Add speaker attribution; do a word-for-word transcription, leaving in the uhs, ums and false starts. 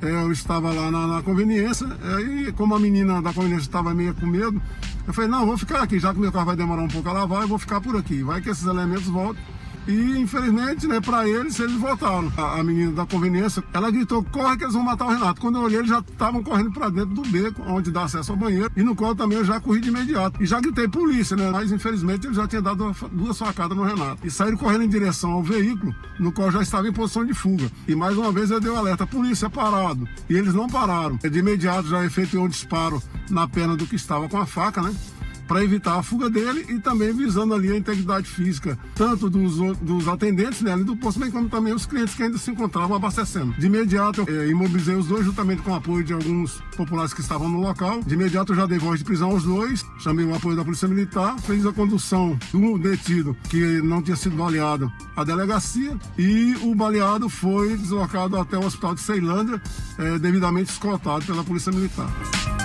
Speaker 1: é, eu estava lá na, na conveniência, aí é, como a menina da conveniência estava meio com medo, eu falei, não, vou ficar aqui, já que meu carro vai demorar um pouco a lavar, eu vou ficar por aqui, vai que esses elementos voltem. E infelizmente, né, para eles, eles voltaram. A, a menina da conveniência, ela gritou, corre que eles vão matar o Renato. Quando eu olhei, eles já estavam correndo para dentro do beco, onde dá acesso ao banheiro, e no qual também eu já corri de imediato. E já gritei polícia, né, mas infelizmente eles já tinham dado duas facadas no Renato. E saíram correndo em direção ao veículo, no qual já estava em posição de fuga. E mais uma vez eu dei o alerta, polícia, parado. E eles não pararam. De imediato já efetuei um disparo na perna do que estava com a faca, né, para evitar a fuga dele e também visando ali a integridade física, tanto dos, dos atendentes, né, ali do posto, bem como também os clientes que ainda se encontravam abastecendo. De imediato, eu é, imobilizei os dois, juntamente com o apoio de alguns populares que estavam no local. De imediato, eu já dei voz de prisão aos dois, chamei o apoio da Polícia Militar, fiz a condução do detido, que não tinha sido baleado, à delegacia, e o baleado foi deslocado até o hospital de Ceilândia, é, devidamente escoltado pela Polícia Militar.